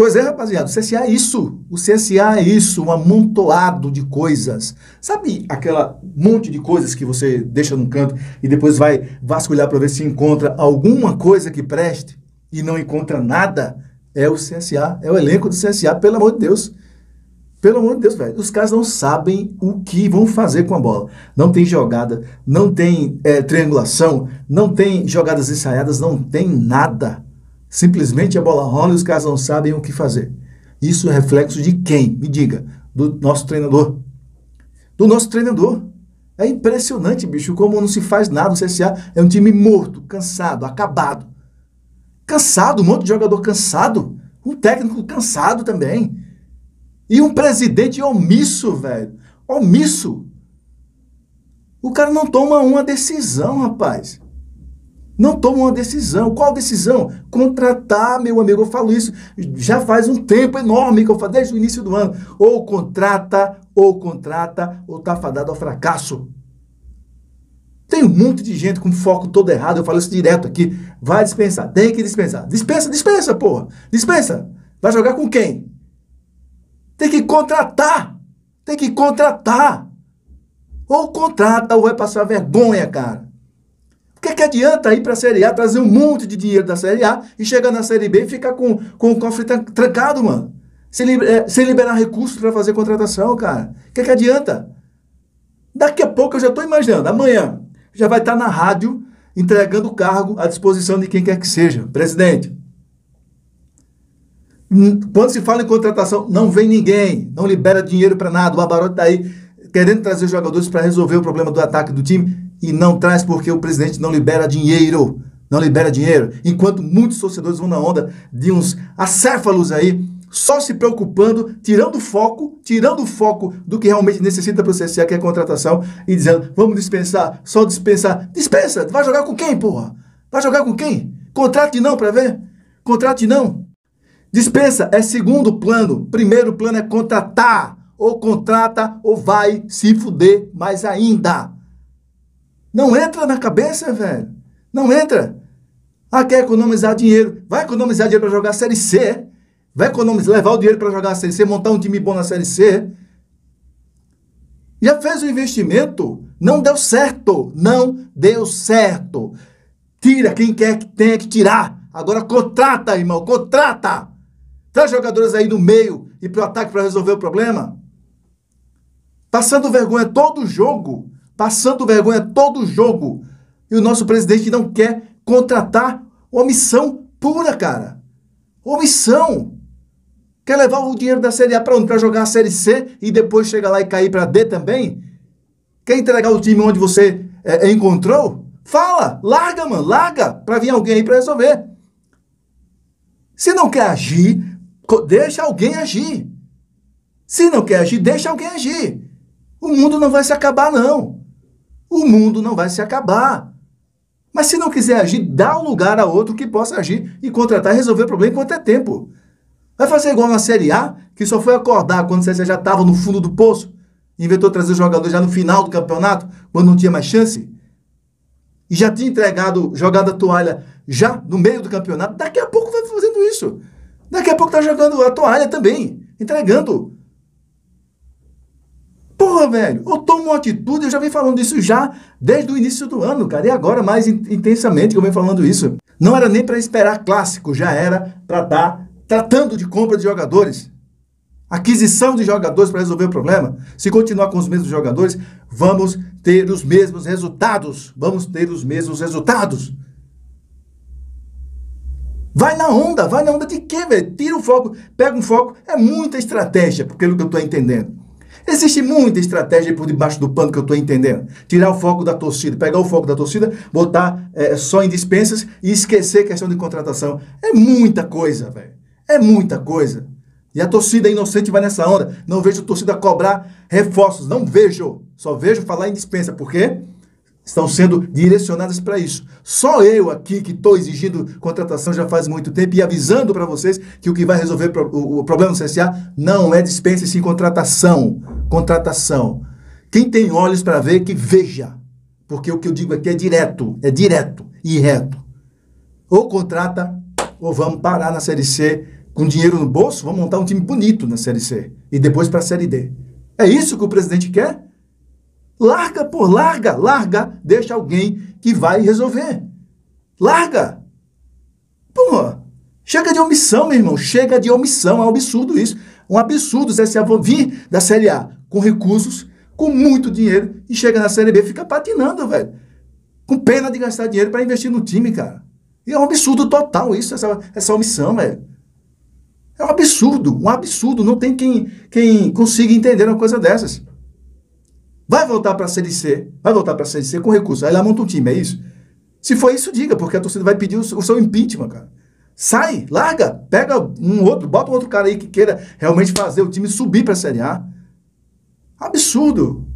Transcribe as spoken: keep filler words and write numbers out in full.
Pois é, rapaziada, o C S A é isso. O C S A é isso, um amontoado de coisas. Sabe aquela monte de coisas que você deixa num canto e depois vai vasculhar para ver se encontra alguma coisa que preste e não encontra nada? É o C S A, é o elenco do C S A, pelo amor de Deus. Pelo amor de Deus, velho. Os caras não sabem o que vão fazer com a bola. Não tem jogada, não tem é, triangulação, não tem jogadas ensaiadas, não tem nada. Simplesmente a bola rola e os caras não sabem o que fazer. Isso é reflexo de quem? Me diga. Do nosso treinador. Do nosso treinador. É impressionante, bicho, como não se faz nada. O C S A é um time morto, cansado, acabado. Cansado, um monte de jogador cansado. Um técnico cansado também. E um presidente omisso, velho. Omisso. O cara não toma uma decisão, rapaz. Não toma uma decisão. Qual decisão? Contratar, meu amigo. Eu falo isso já faz um tempo enorme que eu falo, desde o início do ano. Ou contrata, ou contrata, ou tá fadado ao fracasso. Tem um monte de gente com foco todo errado. Eu falo isso direto aqui. Vai dispensar. Tem que dispensar. Dispensa, dispensa, porra. Dispensa. Vai jogar com quem? Tem que contratar. Tem que contratar. Ou contrata ou vai passar vergonha, cara. O que, que adianta ir para a Série A, trazer um monte de dinheiro da Série A e chegar na Série B e ficar com, com o cofre trancado, mano? Sem, é, sem liberar recursos para fazer contratação, cara. O que, que adianta? Daqui a pouco eu já estou imaginando, amanhã já vai estar na rádio entregando o cargo à disposição de quem quer que seja. Presidente, quando se fala em contratação, não vem ninguém, não libera dinheiro para nada. O Barbarotti está aí querendo trazer jogadores para resolver o problema do ataque do time e não traz porque o presidente não libera dinheiro. Não libera dinheiro. Enquanto muitos torcedores vão na onda de uns acéfalos aí, só se preocupando, tirando o foco, tirando o foco do que realmente necessita para o C S A, que é a contratação, e dizendo, vamos dispensar, só dispensar. Dispensa, vai jogar com quem, porra? Vai jogar com quem? Contrate não para ver? Contrate não. Dispensa é segundo plano. Primeiro plano é contratar. Ou contrata ou vai se fuder mais ainda. Não entra na cabeça, velho. Não entra. Ah, quer economizar dinheiro. Vai economizar dinheiro para jogar a Série C. Vai economizar, levar o dinheiro para jogar a Série C, montar um time bom na Série C. Já fez o investimento. Não deu certo. Não deu certo. Tira quem quer que tenha que tirar. Agora contrata, irmão. Contrata. Traz jogadores aí no meio e pro ataque para resolver o problema. Passando vergonha todo jogo. Passando vergonha todo jogo. E o nosso presidente não quer contratar. Omissão pura, cara. Omissão. Quer levar o dinheiro da Série A para onde? Para jogar a Série C e depois chegar lá e cair para D também? Quer entregar o time onde você é, encontrou? Fala. Larga, mano. Larga. Para vir alguém aí para resolver. Se não quer agir, deixa alguém agir. Se não quer agir, deixa alguém agir. O mundo não vai se acabar, não. O mundo não vai se acabar. Mas se não quiser agir, dá um lugar a outro que possa agir e contratar e resolver o problema enquanto é tempo. Vai fazer igual na Série A, que só foi acordar quando você já estava no fundo do poço, inventou trazer jogadores já no final do campeonato, quando não tinha mais chance, e já tinha entregado, jogado a toalha já no meio do campeonato. Daqui a pouco vai fazendo isso. Daqui a pouco tá jogando a toalha também, entregando. Porra, velho, ou toma uma atitude, eu já venho falando isso já desde o início do ano, cara, e agora mais intensamente que eu venho falando isso. Não era nem para esperar clássico, já era para estar tratando de compra de jogadores, aquisição de jogadores para resolver o problema. Se continuar com os mesmos jogadores, vamos ter os mesmos resultados, vamos ter os mesmos resultados. Vai na onda, vai na onda de quê, velho? Tira o foco, pega um foco, é muita estratégia, pelo que eu estou entendendo. Existe muita estratégia por debaixo do pano que eu estou entendendo. Tirar o foco da torcida, pegar o foco da torcida, botar é, só em dispensas e esquecer a questão de contratação. É muita coisa, velho. É muita coisa. E a torcida inocente vai nessa onda. Não vejo a torcida cobrar reforços. Não vejo. Só vejo falar em dispensa. Por quê? Estão sendo direcionadas para isso. Só eu aqui que estou exigindo contratação já faz muito tempo e avisando para vocês que o que vai resolver o problema do C S A não é dispensa e sim contratação. Contratação. Quem tem olhos para ver, que veja. Porque o que eu digo aqui é direto. É direto e reto. Ou contrata, ou vamos parar na Série C com dinheiro no bolso, vamos montar um time bonito na Série C e depois para a Série D. É isso que o presidente quer? Larga, pô, larga, larga, deixa alguém que vai resolver. Larga. Pô, chega de omissão, meu irmão, chega de omissão, é um absurdo isso. Um absurdo o C S A vir da Série A com recursos, com muito dinheiro, e chega na Série B e fica patinando, velho. Com pena de gastar dinheiro para investir no time, cara. E é um absurdo total isso, essa, essa omissão, velho. É um absurdo, um absurdo. Não tem quem, quem consiga entender uma coisa dessas. Vai voltar para a Série C, vai voltar para a Série C com recursos. Aí lá monta um time, é isso? Se for isso, diga, porque a torcida vai pedir o, o seu impeachment, cara. Sai, larga, pega um outro, bota um outro cara aí que queira realmente fazer o time subir para a Série A. Absurdo.